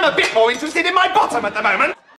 I'm a bit more interested in my bottom at the moment.